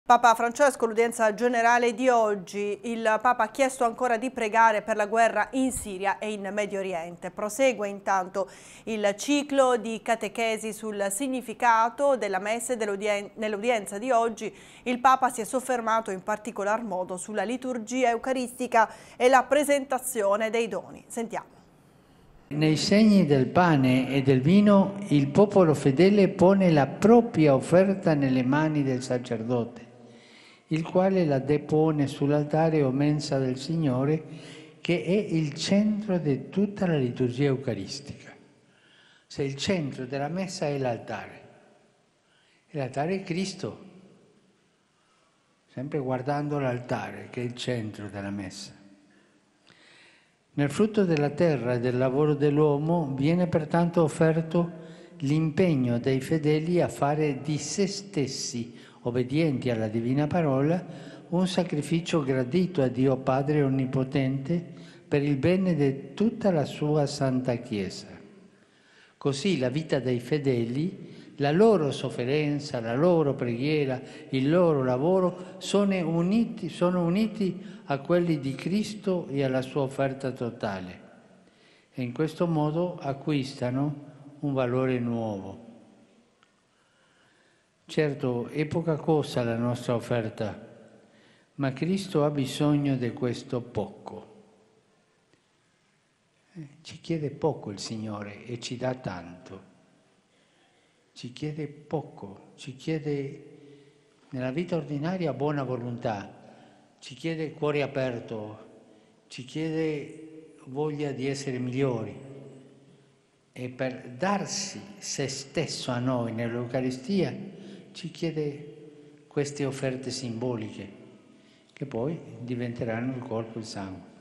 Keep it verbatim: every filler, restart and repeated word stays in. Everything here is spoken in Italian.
Papa Francesco, l'udienza generale di oggi, il Papa ha chiesto ancora di pregare per la guerra in Siria e in Medio Oriente. Prosegue intanto il ciclo di catechesi sul significato della messe. Nell'udienza di oggi il Papa si è soffermato in particolar modo sulla liturgia eucaristica e la presentazione dei doni. Sentiamo. Nei segni del pane e del vino il popolo fedele pone la propria offerta nelle mani del sacerdote, il quale la depone sull'altare o mensa del Signore, che è il centro di tutta la liturgia eucaristica. Se il centro della messa è l'altare, e l'altare è Cristo, sempre guardando l'altare, che è il centro della messa. Nel frutto della terra e del lavoro dell'uomo viene pertanto offerto l'impegno dei fedeli a fare di se stessi, obbedienti alla divina parola, un sacrificio gradito a Dio Padre Onnipotente per il bene di tutta la sua Santa Chiesa. Così la vita dei fedeli, la loro sofferenza, la loro preghiera, il loro lavoro sono uniti, sono uniti a quelli di Cristo e alla sua offerta totale, e in questo modo acquistano un valore nuovo. Certo, è poca cosa la nostra offerta, ma Cristo ha bisogno di questo poco. Ci chiede poco il Signore e ci dà tanto. Ci chiede poco, ci chiede nella vita ordinaria buona volontà, ci chiede cuore aperto, ci chiede voglia di essere migliori. E per darsi se stesso a noi nell'Eucaristia ci chiede queste offerte simboliche, che poi diventeranno il corpo e il sangue.